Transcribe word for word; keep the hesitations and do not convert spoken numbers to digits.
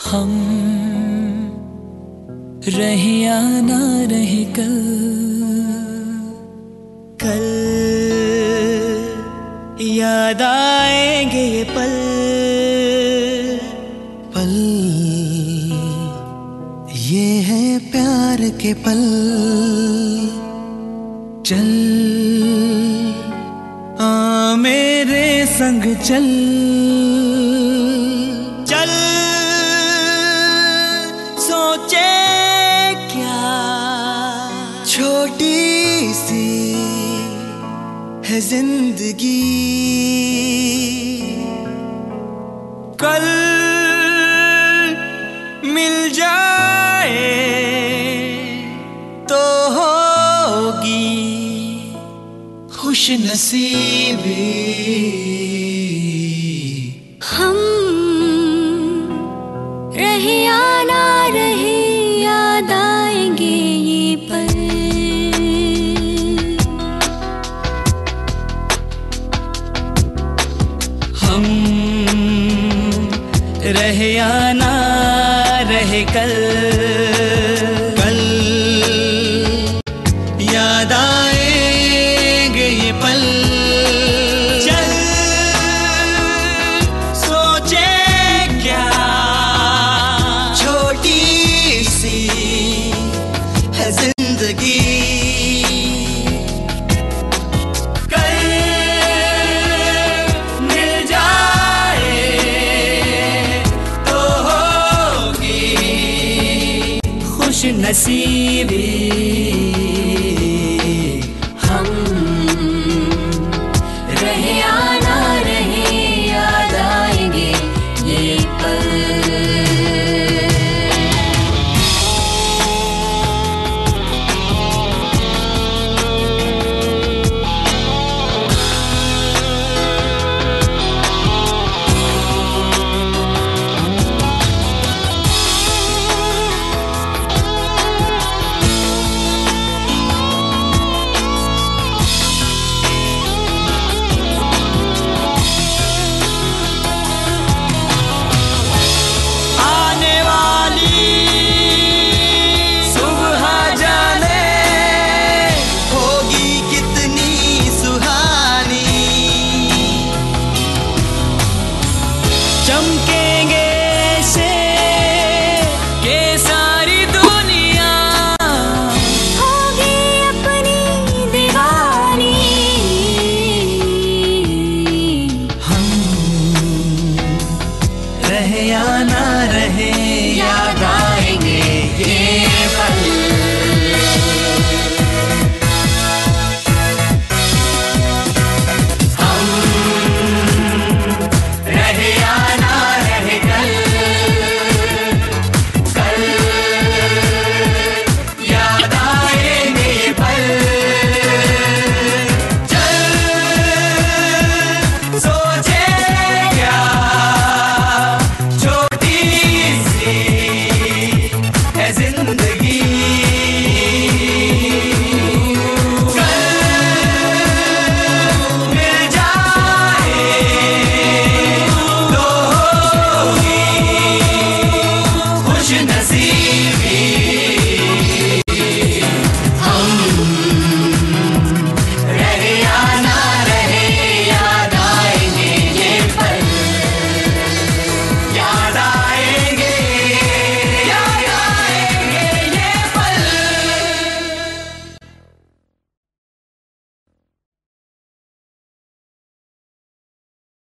हम रहे या ना रहे कल, कल याद आएंगे ये पल, पल ये है प्यार के पल। चल आ मेरे संग चल, चल सोचे क्या छोटी सी है जिंदगी, कल मिल जाए तो होगी खुश नसीबी। हम रहे या ना रहे याद आएंगे ये पल, हम रहे या ना रहे कल, कल याद आएंगे ये पल। चल सोचे क्या छोटी सी है जिंदगी, कल मिल जाए तो होगी खुश नसीबी। हम रहे या ना रहे याद आएंगे ये पल। आने वाली सुबह जाने होगी कितनी सुहानी, चमकेंगे से के सारी दुनिया होगी अपनी दीवानी। हम रहे या ना रहे याद